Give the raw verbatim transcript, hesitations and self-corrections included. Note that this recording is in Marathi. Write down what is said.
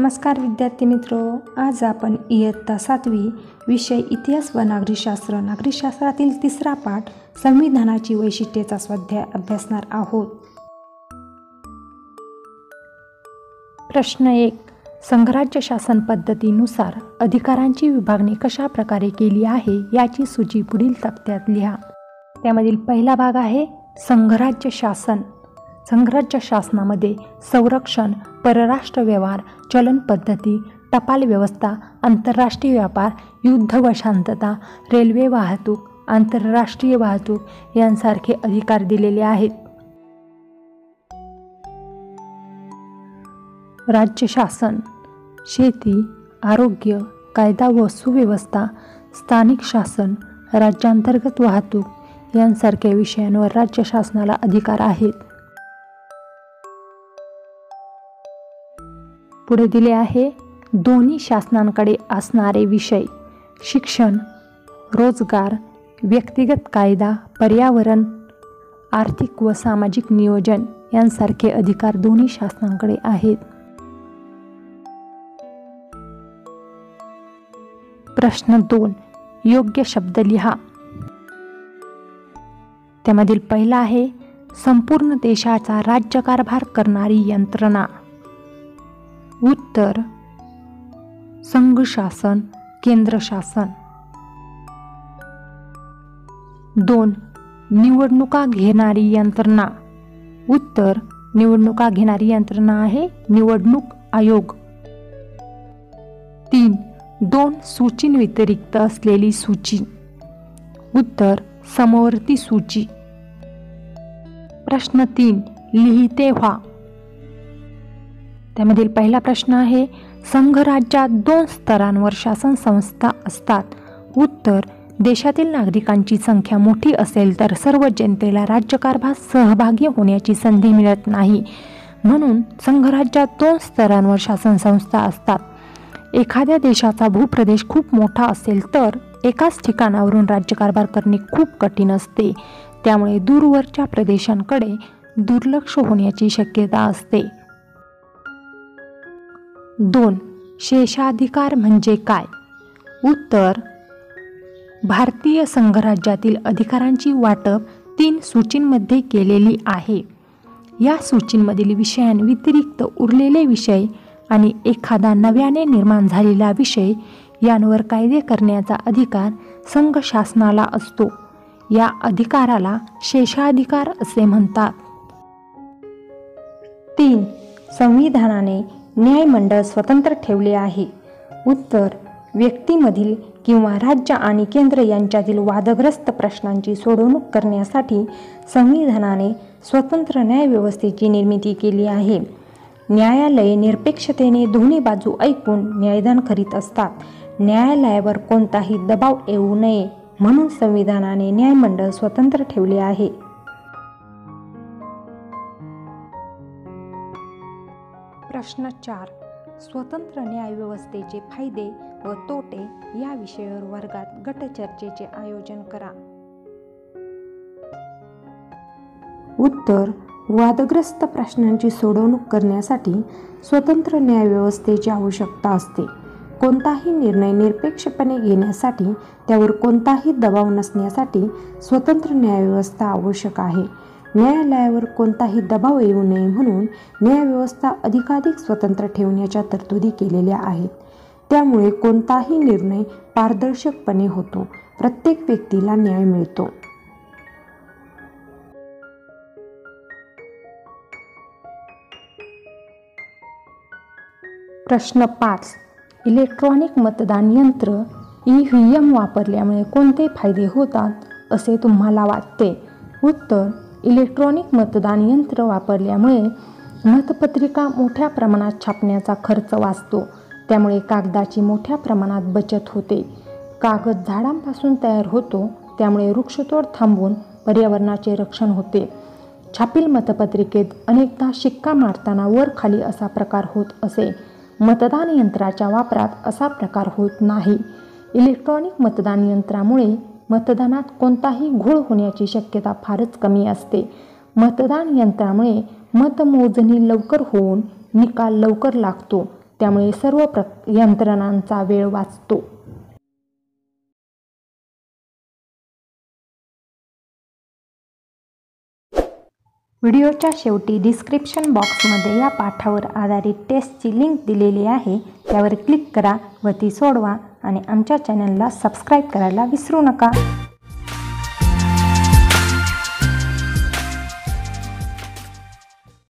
नमस्कार विद्यार्थी मित्रो, आज आपण इयत्ता सातवी विषय इतिहास व नागरिकशास्त्र नागरिकशास्त्रातील तिसरा पाठ संविधानाची वैशिष्ट्येचा स्वाध्याय अभ्यासणार आहोत. प्रश्न एक. संघराज्य शासन पद्धतीनुसार अधिकारांची विभागणी कशा प्रकारे केली आहे याची सूची पुढील तक्त्यात लिहा. त्यामधील पहिला भाग आहे संघराज्य शासन. संघराज्य शासनामध्ये संरक्षण, परराष्ट्र व्यवहार, चलन पद्धती, टपाल व्यवस्था, आंतरराष्ट्रीय व्यापार, युद्ध व शांतता, रेल्वे वाहतूक, आंतरराष्ट्रीय वाहतूक यांसारखे अधिकार दिलेले आहेत. राज्य शासन शेती, आरोग्य, कायदा व सुव्यवस्था, स्थानिक शासन, राज्यांतर्गत वाहतूक यांसारख्या विषयांवर राज्य शासनाला अधिकार आहेत. पुढे दिले आहे दोन्ही शासनांकडे असणारे विषय. शिक्षण, रोजगार, व्यक्तिगत कायदा, पर्यावरण, आर्थिक व सामाजिक नियोजन यांसारखे अधिकार दोन्ही शासनांकडे आहेत. प्रश्न दोन. योग्य शब्द लिहा. त्यामधील पहिला आहे संपूर्ण देशाचा राज्यकारभार करणारी यंत्रणा. उत्तर संघ शासन, केंद्र शासन. दोन. निवडणुका घेणारी यंत्रणा. उत्तर निवडणुका घेणारी यंत्रणा आहे निवडणूक आयोग. तीन. दोन सूचींव्यतिरिक्त असलेली सूची. उत्तर समवर्ती सूची. प्रश्न तीन. लिहिते व्हा. त्यामधील पहिला प्रश्न आहे संघराज्यात दोन स्तरांवर शासन संस्था असतात. उत्तर देशातील नागरिकांची संख्या मोठी असेल तर सर्व जनतेला राज्यकारभारात सहभागी होण्याची संधी मिळत नाही, म्हणून संघराज्यात दोन स्तरांवर शासन संस्था असतात. एखाद्या देशाचा भूप्रदेश खूप मोठा असेल तर एकाच ठिकाणावरून राज्यकारभार करणे खूप कठीण असते, त्यामुळे दूरवरच्या प्रदेशांकडे दुर्लक्ष होण्याची शक्यता असते. दोन. शेषाधिकार म्हणजे काय? उत्तर भारतीय संघराज्यातील अधिकारांची वाटप तीन सूचींमध्ये केलेली आहे. या सूचींमधील विषयांव्यतिरिक्त उरलेले विषय आणि एखादा नव्याने निर्माण झालेला विषय यांवर कायदे करण्याचा अधिकार संघ शासनाला असतो. या अधिकाराला शेषाधिकार असे म्हणतात. तीन. संविधानाने न्यायमंडळ स्वतंत्र ठेवले आहे. उत्तर व्यक्तीमधील किंवा राज्य आणि केंद्र यांच्यातील वादग्रस्त प्रश्नांची सोडवणूक करण्यासाठी संविधानाने स्वतंत्र न्यायव्यवस्थेची निर्मिती केली आहे. न्यायालये निरपेक्षतेने दोन्ही बाजू ऐकून न्यायदान करीत असतात. न्यायालयावर कोणताही दबाव येऊ नये म्हणून संविधानाने न्यायमंडळ स्वतंत्र ठेवले आहे. प्रश्न चार. स्वतंत्र न्यायव्यवस्थेचे फायदे व तोटे या विषयावर वर्गात गटचर्चेचे आयोजन करा. उत्तर वादग्रस्त प्रश्नांची सोडवणूक करण्यासाठी स्वतंत्र न्यायव्यवस्थेची आवश्यकता असते. कोणताही निर्णय निरपेक्षपणे घेण्यासाठी त्यावर कोणताही दबाव नसण्यासाठी स्वतंत्र न्यायव्यवस्था आवश्यक आहे. न्यायालयावर कोणताही दबाव येऊ नये म्हणून न्यायव्यवस्था अधिकाधिक स्वतंत्र ठेवण्याच्या तरतुदी केलेल्या आहेत. त्यामुळे कोणताही निर्णय पारदर्शकपणे होतो. प्रत्येक व्यक्तीला न्याय मिळतो. प्रश्न पाच. इलेक्ट्रॉनिक मतदान यंत्र ई व्ही एम वापरल्यामुळे कोणते फायदे होतात असे तुम्हाला वाटते? उत्तर इलेक्ट्रॉनिक मतदान यंत्र वापरल्यामुळे मतपत्रिका मोठ्या प्रमाणात छापण्याचा खर्च वाचतो. त्यामुळे कागदाची मोठ्या प्रमाणात बचत होते. कागद झाडांपासून तयार होतो, त्यामुळे वृक्षतोड थांबवून पर्यावरणाचे रक्षण होते. छापील मतपत्रिकेत अनेकदा शिक्का मारताना वर खाली असा प्रकार होत असे. मतदान यंत्राच्या वापरात असा प्रकार होत नाही. इलेक्ट्रॉनिक मतदान यंत्रामुळे मतदानात कोणताही घोळ होण्याची शक्यता फारच कमी असते. मतदान यंत्रामुळे मतमोजणी लवकर होऊन निकाल लवकर लागतो. त्यामुळे सर्व प्र यंत्रणांचा वेळ वाचतो. व्हिडिओच्या शेवटी डिस्क्रिप्शन बॉक्समध्ये या पाठावर आधारित टेस्टची लिंक दिलेली आहे. त्यावर क्लिक करा व ती सोडवा आणि आमच्या चॅनलला सबस्क्राईब करायला विसरू नका.